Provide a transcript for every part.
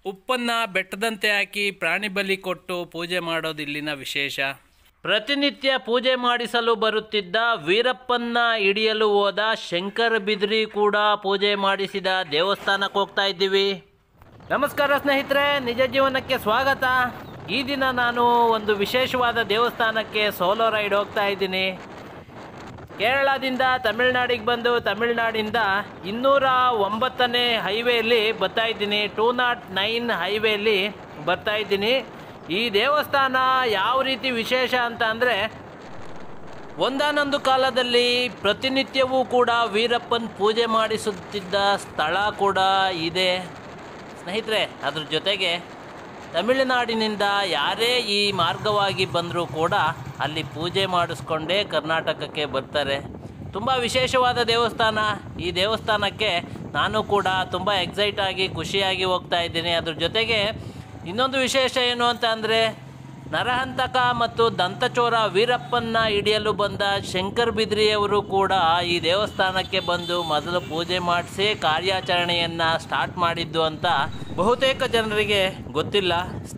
ಉಪ್ಪನ್ನ ಬೆಟ್ಟದಂತೆ ಹಾಕಿ ಪ್ರಾಣಿ ಬಲಿ ಕೊಟ್ಟು ಪೂಜೆ ಮಾಡೋದು ಇಲ್ಲಿನ ವಿಶೇಷ. ಪ್ರತಿನಿತ್ಯ ಪೂಜೆ ಮಾಡಿಸಲು ಬರುತ್ತಿದ್ದ ವೀರಪ್ಪನ್ನ ಹಿಡಿಯಲು ಹೋದ ಶಂಕರ್ ಬಿದ್ರಿ ಕೂಡ ಪೂಜೆ ಮಾಡಿಸಿದ ದೇವಸ್ಥಾನಕ್ಕೆ ಹೋಗ್ತಾ ಇದ್ದೀವಿ. ನಮಸ್ಕಾರ ಸ್ನೇಹಿತರೆ, ನಿಜ ಜೀವನಕ್ಕೆ ಸ್ವಾಗತ. ಈ ದಿನ ನಾನು ಒಂದು ವಿಶೇಷವಾದ ದೇವಸ್ಥಾನಕ್ಕೆ ಸೋಲೋ ರೈಡ್ ಹೋಗ್ತಾ ಇದ್ದೀನಿ. ಕೇರಳದಿಂದ ತಮಿಳ್ನಾಡಿಗೆ ಬಂದು ತಮಿಳ್ನಾಡಿಂದ 209ನೇ ಹೈವೇಲಿ ಬರ್ತಾ ಇದ್ದೀನಿ. 209 ಹೈವೇಲಿ ಬರ್ತಾ ಇದ್ದೀನಿ. ಈ ದೇವಸ್ಥಾನ ಯಾವ ರೀತಿ ವಿಶೇಷ ಅಂತ ಅಂದರೆ, ಒಂದಾನೊಂದು ಕಾಲದಲ್ಲಿ ಪ್ರತಿನಿತ್ಯವೂ ಕೂಡ ವೀರಪ್ಪನ ಪೂಜೆ ಮಾಡಿಸುತ್ತಿದ್ದ ಸ್ಥಳ ಕೂಡ ಇದೆ ಸ್ನೇಹಿತರೆ. ಅದ್ರ ಜೊತೆಗೆ ತಮಿಳುನಾಡಿನಿಂದ ಯಾರೇ ಈ ಮಾರ್ಗವಾಗಿ ಬಂದರೂ ಕೂಡ ಅಲ್ಲಿ ಪೂಜೆ ಮಾಡಿಸ್ಕೊಂಡೇ ಕರ್ನಾಟಕಕ್ಕೆ ಬರ್ತಾರೆ. ತುಂಬ ವಿಶೇಷವಾದ ದೇವಸ್ಥಾನ. ಈ ದೇವಸ್ಥಾನಕ್ಕೆ ನಾನು ಕೂಡ ತುಂಬ ಎಕ್ಸೈಟ್ ಆಗಿ ಖುಷಿಯಾಗಿ ಹೋಗ್ತಾ ಇದ್ದೀನಿ. ಅದ್ರ ಜೊತೆಗೆ ಇನ್ನೊಂದು ವಿಶೇಷ ಏನು ಅಂತ ಅಂದರೆ, ನರಹಂತಕ ಮತ್ತು ದಂತಚೋರ ವೀರಪ್ಪನ್ನ ಹಿಡಿಯಲು ಬಂದ ಶಂಕರ್ ಬಿದ್ರಿಯವರು ಕೂಡ ಈ ದೇವಸ್ಥಾನಕ್ಕೆ ಬಂದು ಮೊದಲು ಪೂಜೆ ಮಾಡಿಸಿ ಕಾರ್ಯಾಚರಣೆಯನ್ನು ಸ್ಟಾರ್ಟ್ ಮಾಡಿದ್ದು ಅಂತ ಬಹುತೇಕ ಜನರಿಗೆ ಗೊತ್ತಿಲ್ಲ.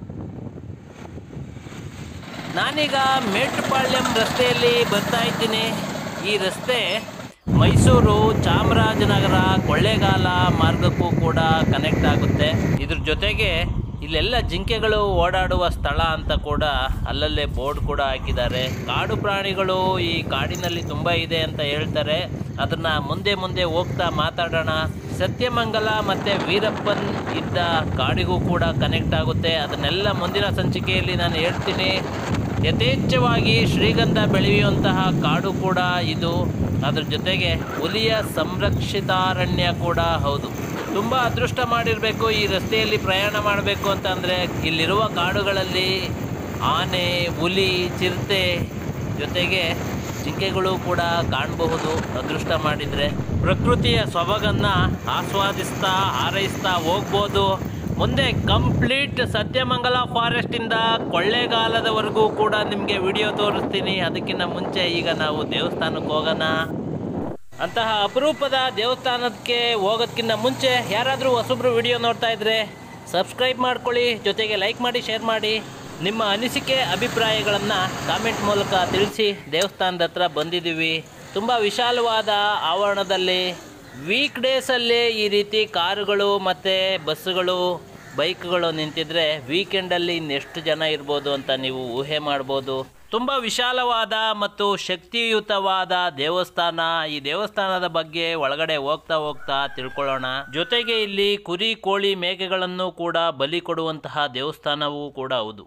ನಾನೀಗ ಮೇಟ್ಟುಪಾಳ್ಯಂ ರಸ್ತೆಯಲ್ಲಿ ಬರ್ತಾ ಇದ್ದೀನಿ. ಈ ರಸ್ತೆ ಮೈಸೂರು, ಚಾಮರಾಜನಗರ, ಕೊಳ್ಳೇಗಾಲ ಮಾರ್ಗಕ್ಕೂ ಕೂಡ ಕನೆಕ್ಟ್ ಆಗುತ್ತೆ. ಇದ್ರ ಜೊತೆಗೆ ಇಲ್ಲೆಲ್ಲ ಜಿಂಕೆಗಳು ಓಡಾಡುವ ಸ್ಥಳ ಅಂತ ಕೂಡ ಅಲ್ಲಲ್ಲೇ ಬೋರ್ಡ್ ಕೂಡ ಹಾಕಿದ್ದಾರೆ. ಕಾಡು ಪ್ರಾಣಿಗಳು ಈ ಕಾಡಿನಲ್ಲಿ ತುಂಬ ಇದೆ ಅಂತ ಹೇಳ್ತಾರೆ. ಅದನ್ನು ಮುಂದೆ ಹೋಗ್ತಾ ಮಾತಾಡೋಣ. ಸತ್ಯಮಂಗಲ ಮತ್ತು ವೀರಪ್ಪನ್ ಇದ್ದ ಕಾಡಿಗೂ ಕೂಡ ಕನೆಕ್ಟ್ ಆಗುತ್ತೆ. ಅದನ್ನೆಲ್ಲ ಮುಂದಿನ ಸಂಚಿಕೆಯಲ್ಲಿ ನಾನು ಹೇಳ್ತೀನಿ. ಯಥೇಚ್ಛವಾಗಿ ಶ್ರೀಗಂಧ ಬೆಳೆಯುವಂತಹ ಕಾಡು ಕೂಡ ಇದು. ಅದ್ರ ಜೊತೆಗೆ ಹುಲಿಯ ಸಂರಕ್ಷಿತಾರಣ್ಯ ಕೂಡ ಹೌದು. ತುಂಬ ಅದೃಷ್ಟ ಮಾಡಿರಬೇಕು ಈ ರಸ್ತೆಯಲ್ಲಿ ಪ್ರಯಾಣ ಮಾಡಬೇಕು ಅಂತಂದರೆ. ಇಲ್ಲಿರುವ ಕಾಡುಗಳಲ್ಲಿ ಆನೆ, ಹುಲಿ, ಚಿರತೆ ಜೊತೆಗೆ ಜಿಂಕೆಗಳು ಕೂಡ ಕಾಣಬಹುದು ಅದೃಷ್ಟ ಮಾಡಿದರೆ. ಪ್ರಕೃತಿಯ ಸೊಬಗನ್ನು ಆಸ್ವಾದಿಸ್ತಾ ಹಾರೈಸ್ತಾ ಹೋಗ್ಬೋದು. ಮುಂದೆ ಕಂಪ್ಲೀಟ್ ಸತ್ಯಮಂಗಲ ಫಾರೆಸ್ಟಿಂದ ಕೊಳ್ಳೇಗಾಲದವರೆಗೂ ಕೂಡ ನಿಮಗೆ ವಿಡಿಯೋ ತೋರಿಸ್ತೀನಿ. ಅದಕ್ಕಿಂತ ಮುಂಚೆ ಈಗ ನಾವು ದೇವಸ್ಥಾನಕ್ಕೆ ಹೋಗೋಣ. ಅಂತಹ ಅಪರೂಪದ ದೇವಸ್ಥಾನಕ್ಕೆ ಹೋಗೋದಕ್ಕಿಂತ ಮುಂಚೆ ಯಾರಾದರೂ ಹೊಸಬ್ರು ವಿಡಿಯೋ ನೋಡ್ತಾ ಇದ್ದರೆ ಸಬ್ಸ್ಕ್ರೈಬ್ ಮಾಡ್ಕೊಳ್ಳಿ. ಜೊತೆಗೆ ಲೈಕ್ ಮಾಡಿ, ಶೇರ್ ಮಾಡಿ. ನಿಮ್ಮ ಅನಿಸಿಕೆ ಅಭಿಪ್ರಾಯಗಳನ್ನು ಕಾಮೆಂಟ್ ಮೂಲಕ ತಿಳಿಸಿ. ದೇವಸ್ಥಾನದ ಹತ್ರ ಬಂದಿದ್ದೀವಿ. ತುಂಬ ವಿಶಾಲವಾದ ಆವರಣದಲ್ಲಿ ವೀಕ್ ಡೇಸಲ್ಲಿ ಈ ರೀತಿ ಕಾರುಗಳು ಮತ್ತು ಬಸ್ಸುಗಳು, ಬೈಕ್ಗಳು ನಿಂತಿದ್ರೆ ವೀಕೆಂಡಲ್ಲಿ ಇನ್ನೆಷ್ಟು ಜನ ಇರ್ಬೋದು ಅಂತ ನೀವು ಊಹೆ ಮಾಡ್ಬೋದು. ತುಂಬ ವಿಶಾಲವಾದ ಮತ್ತು ಶಕ್ತಿಯುತವಾದ ದೇವಸ್ಥಾನ. ಈ ದೇವಸ್ಥಾನದ ಬಗ್ಗೆ ಒಳಗಡೆ ಹೋಗ್ತಾ ತಿಳ್ಕೊಳ್ಳೋಣ. ಜೊತೆಗೆ ಇಲ್ಲಿ ಕುರಿ, ಕೋಳಿ, ಮೇಕೆಗಳನ್ನು ಕೂಡ ಬಲಿ ಕೊಡುವಂತಹ ದೇವಸ್ಥಾನವೂ ಕೂಡ ಹೌದು.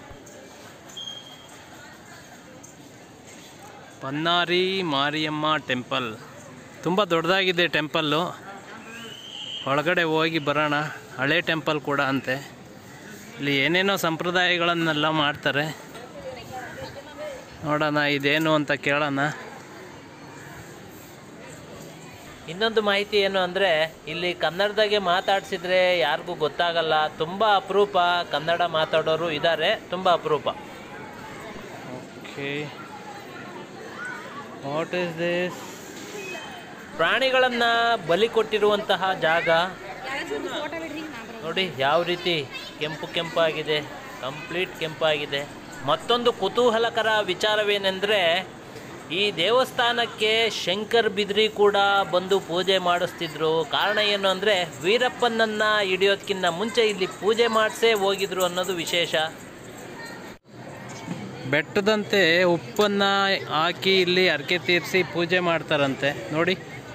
ಪನ್ನಾರಿ ಮಾರಿಯಮ್ಮ ಟೆಂಪಲ್ ತುಂಬ ದೊಡ್ಡದಾಗಿದೆ ಟೆಂಪಲ್ಲು. ಒಳಗಡೆ ಹೋಗಿ ಬರೋಣ. ಹಳೆ ಟೆಂಪಲ್ ಕೂಡ ಅಂತೆ. ಇಲ್ಲಿ ಏನೇನೋ ಸಂಪ್ರದಾಯಗಳನ್ನೆಲ್ಲ ಮಾಡ್ತಾರೆ. ನೋಡೋಣ ಇದೇನು ಅಂತ ಕೇಳೋಣ. ಇನ್ನೊಂದು ಮಾಹಿತಿ ಏನು ಅಂದರೆ, ಇಲ್ಲಿ ಕನ್ನಡದಾಗೆ ಮಾತಾಡಿಸಿದ್ರೆ ಯಾರಿಗೂ ಗೊತ್ತಾಗಲ್ಲ. ತುಂಬ ಅಪರೂಪ ಕನ್ನಡ ಮಾತಾಡೋರು ಇದ್ದಾರೆ, ತುಂಬ ಅಪರೂಪ. Okay, what is this? ಪ್ರಾಣಿಗಳನ್ನು ಬಲಿ ಕೊಟ್ಟಿರುವಂತಹ ಜಾಗ ನೋಡಿ ಯಾವ ರೀತಿ ಕೆಂಪಾಗಿದೆ, ಕಂಪ್ಲೀಟ್ ಕೆಂಪಾಗಿದೆ. ಮತ್ತೊಂದು ಕುತೂಹಲಕರ ವಿಚಾರವೇನೆಂದರೆ, ಈ ದೇವಸ್ಥಾನಕ್ಕೆ ಶಂಕರ್ ಬಿದ್ರಿ ಕೂಡ ಬಂದು ಪೂಜೆ ಮಾಡಿಸ್ತಿದ್ರು. ಕಾರಣ ಏನು ಅಂದರೆ, ವೀರಪ್ಪನನ್ನು ಹಿಡಿಯೋದಕ್ಕಿಂತ ಮುಂಚೆ ಇಲ್ಲಿ ಪೂಜೆ ಮಾಡಿಸೇ ಹೋಗಿದ್ರು ಅನ್ನೋದು ವಿಶೇಷ. ಬೆಟ್ಟದಂತೆ ಉಪ್ಪನ್ನು ಹಾಕಿ ಇಲ್ಲಿ ಹರಕೆ ತೀರಿಸಿ ಪೂಜೆ ಮಾಡ್ತಾರಂತೆ ನೋಡಿ.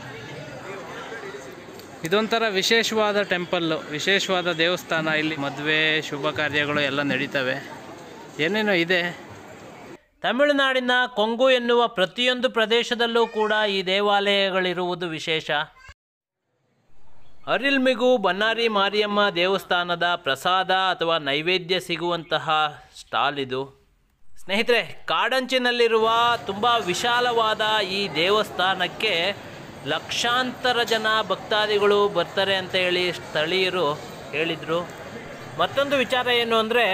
ಇದೊಂಥರ ವಿಶೇಷವಾದ ಟೆಂಪಲ್ಲು, ವಿಶೇಷವಾದ ದೇವಸ್ಥಾನ. ಇಲ್ಲಿ ಮದುವೆ, ಶುಭ ಕಾರ್ಯಗಳು ಎಲ್ಲ ನಡೀತವೆ. ಏನೇನೋ ಇದೆ. ತಮಿಳುನಾಡಿನ ಕೊಂಗು ಎನ್ನುವ ಪ್ರತಿಯೊಂದು ಪ್ರದೇಶದಲ್ಲೂ ಕೂಡ ಈ ದೇವಾಲಯಗಳಿರುವುದು ವಿಶೇಷ. ಅರಿಲ್ಮಿಗು ಬನ್ನಾರಿ ಮಾರಿಯಮ್ಮ ದೇವಸ್ಥಾನದ ಪ್ರಸಾದ ಅಥವಾ ನೈವೇದ್ಯ ಸಿಗುವಂತಹ ಸ್ಟಾಲ್ ಇದು. ಸ್ನೇಹಿತರೆ, ಕಾಡಂಚಿನಲ್ಲಿರುವ ತುಂಬ ವಿಶಾಲವಾದ ಈ ದೇವಸ್ಥಾನಕ್ಕೆ ಲಕ್ಷಾಂತರ ಜನ ಭಕ್ತಾದಿಗಳು ಬರ್ತಾರೆ ಅಂತ ಹೇಳಿ ಸ್ಥಳೀಯರು ಹೇಳಿದರು. ಮತ್ತೊಂದು ವಿಚಾರ ಏನು ಅಂದರೆ,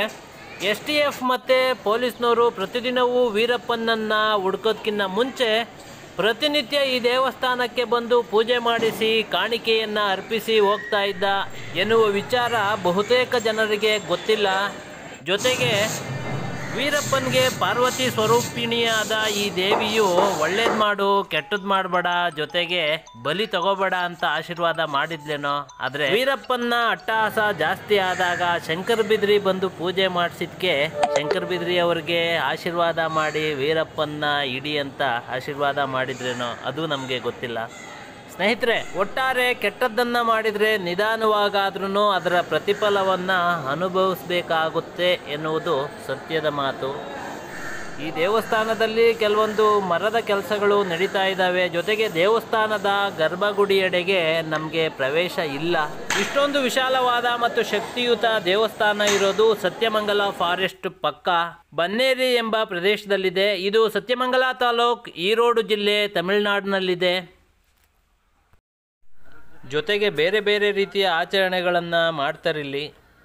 STF ಮತ್ತು ಪೊಲೀಸ್ನವರು ಪ್ರತಿದಿನವೂ ವೀರಪ್ಪನನ್ನು ಹುಡ್ಕೋದಕ್ಕಿಂತ ಮುಂಚೆ ಪ್ರತಿನಿತ್ಯ ಈ ದೇವಸ್ಥಾನಕ್ಕೆ ಬಂದು ಪೂಜೆ ಮಾಡಿಸಿ ಕಾಣಿಕೆಯನ್ನು ಅರ್ಪಿಸಿ ಹೋಗ್ತಾ ಇದ್ದ ಎನ್ನುವ ವಿಚಾರ ಬಹುತೇಕ ಜನರಿಗೆ ಗೊತ್ತಿಲ್ಲ. ಜೊತೆಗೆ ವೀರಪ್ಪನಿಗೆ ಪಾರ್ವತಿ ಸ್ವರೂಪಿಣಿಯಾದ ಈ ದೇವಿಯು ಒಳ್ಳೇದು ಮಾಡು ಕೆಟ್ಟದ್ದು ಮಾಡಬೇಡ, ಜೊತೆಗೆ ಬಲಿ ತಗೋಬೇಡ ಅಂತ ಆಶೀರ್ವಾದ ಮಾಡಿದ್ಲೇನೋ. ಆದರೆ ವೀರಪ್ಪನ ಅಟ್ಟಹಾಸ ಜಾಸ್ತಿ ಆದಾಗ ಶಂಕರ ಬಿದ್ರಿ ಬಂದು ಪೂಜೆ ಮಾಡಿಸಿದ್ಕೆ ಶಂಕರ ಬಿದ್ರಿ ಅವ್ರಿಗೆ ಆಶೀರ್ವಾದ ಮಾಡಿ ವೀರಪ್ಪನ ಇಡಿ ಅಂತ ಆಶೀರ್ವಾದ ಮಾಡಿದ್ರೇನೋ ಅದು ನಮಗೆ ಗೊತ್ತಿಲ್ಲ. ಸ್ನೇಹಿತರೆ, ಒಟ್ಟಾರೆ ಕೆಟ್ಟದ್ದನ್ನು ಮಾಡಿದರೆ ನಿಧಾನವಾಗಾದ್ರೂ ಅದರ ಪ್ರತಿಫಲವನ್ನು ಅನುಭವಿಸಬೇಕಾಗುತ್ತೆ ಎನ್ನುವುದು ಸತ್ಯದ ಮಾತು. ಈ ದೇವಸ್ಥಾನದಲ್ಲಿ ಕೆಲವೊಂದು ಮರದ ಕೆಲಸಗಳು ನಡೀತಾ ಇದ್ದಾವೆ. ಜೊತೆಗೆ ದೇವಸ್ಥಾನದ ಗರ್ಭಗುಡಿಯೆಡೆಗೆ ನಮಗೆ ಪ್ರವೇಶ ಇಲ್ಲ. ಇಷ್ಟೊಂದು ವಿಶಾಲವಾದ ಮತ್ತು ಶಕ್ತಿಯುತ ದೇವಸ್ಥಾನ ಇರೋದು ಸತ್ಯಮಂಗಲ ಫಾರೆಸ್ಟ್ ಪಕ್ಕ ಬನ್ನೇರಿ ಎಂಬ ಪ್ರದೇಶದಲ್ಲಿದೆ. ಇದು ಸತ್ಯಮಂಗಲ ತಾಲೂಕ್, ಈರೋಡು ಜಿಲ್ಲೆ, ತಮಿಳುನಾಡಿನಲ್ಲಿದೆ. ಜೊತೆಗೆ ಬೇರೆ ಬೇರೆ ರೀತಿಯ ಆಚರಣೆಗಳನ್ನು ಮಾಡ್ತಾರಿಲ್ಲಿ.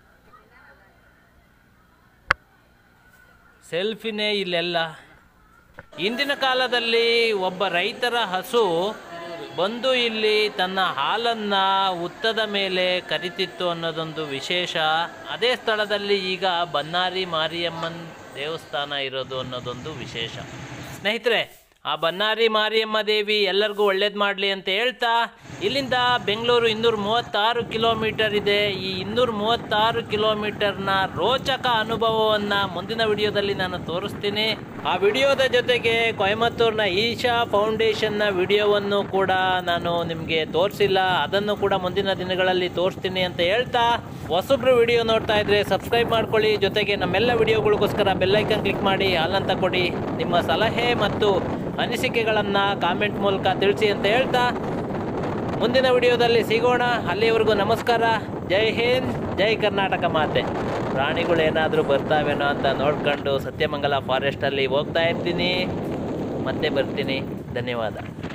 ಸೆಲ್ಫಿನೇ ಇಲ್ಲೆಲ್ಲ. ಇಂದಿನ ಕಾಲದಲ್ಲಿ ಒಬ್ಬ ರೈತರ ಹಸು ಬಂದು ಇಲ್ಲಿ ತನ್ನ ಹಾಲನ್ನು ಹುತ್ತದ ಮೇಲೆ ಕರಿತಿತ್ತು ಅನ್ನೋದೊಂದು ವಿಶೇಷ. ಅದೇ ಸ್ಥಳದಲ್ಲಿ ಈಗ ಬನ್ನಾರಿ ಮಾರಿಯಮ್ಮನ ದೇವಸ್ಥಾನ ಇರೋದು ಅನ್ನೋದೊಂದು ವಿಶೇಷ. ಸ್ನೇಹಿತರೆ, ಆ ಬನ್ನಾರಿ ಮಾರಿಯಮ್ಮ ದೇವಿ ಎಲ್ಲರಿಗೂ ಒಳ್ಳೇದು ಮಾಡಲಿ ಅಂತ ಹೇಳ್ತಾ, ಇಲ್ಲಿಂದ ಬೆಂಗಳೂರು 236 ಕಿಲೋಮೀಟರ್ ಇದೆ. ಈ 236 ಕಿಲೋಮೀಟರ್ನ ರೋಚಕ ಅನುಭವವನ್ನು ಮುಂದಿನ ವಿಡಿಯೋದಲ್ಲಿ ನಾನು ತೋರಿಸ್ತೀನಿ. ಆ ವಿಡಿಯೋದ ಜೊತೆಗೆ ಕೊಯಮತ್ತೂರಿನ ಈಶಾ ಫೌಂಡೇಶನ್ನ ವಿಡಿಯೋವನ್ನು ಕೂಡ ನಾನು ನಿಮಗೆ ತೋರಿಸಿಲ್ಲ, ಅದನ್ನು ಕೂಡ ಮುಂದಿನ ದಿನಗಳಲ್ಲಿ ತೋರಿಸ್ತೀನಿ ಅಂತ ಹೇಳ್ತಾ, ಹೊಸಬ್ರು ವಿಡಿಯೋ ನೋಡ್ತಾ ಇದ್ರೆ ಸಬ್ಸ್ಕ್ರೈಬ್ ಮಾಡ್ಕೊಳ್ಳಿ. ಜೊತೆಗೆ ನಮ್ಮೆಲ್ಲ ವಿಡಿಯೋಗಳಿಗೋಸ್ಕರ ಬೆಲ್ಲೈಕನ್ ಕ್ಲಿಕ್ ಮಾಡಿ ಹಾಲಂತ ಕೊಡಿ. ನಿಮ್ಮ ಸಲಹೆ ಮತ್ತು ಅನಿಸಿಕೆಗಳನ್ನು ಕಾಮೆಂಟ್ ಮೂಲಕ ತಿಳಿಸಿ ಅಂತ ಹೇಳ್ತಾ, ಮುಂದಿನ ವಿಡಿಯೋದಲ್ಲಿ ಸಿಗೋಣ. ಅಲ್ಲಿವರೆಗೂ ನಮಸ್ಕಾರ. ಜೈ ಹಿಂದ್, ಜೈ ಕರ್ನಾಟಕ ಮಾತೆ. ಪ್ರಾಣಿಗಳೇನಾದರೂ ಬರ್ತಾವೇನೋ ಅಂತ ನೋಡ್ಕೊಂಡು ಸತ್ಯಮಂಗಲ ಫಾರೆಸ್ಟಲ್ಲಿ ಹೋಗ್ತಾ ಇರ್ತೀನಿ. ಮತ್ತೆ ಬರ್ತೀನಿ. ಧನ್ಯವಾದ.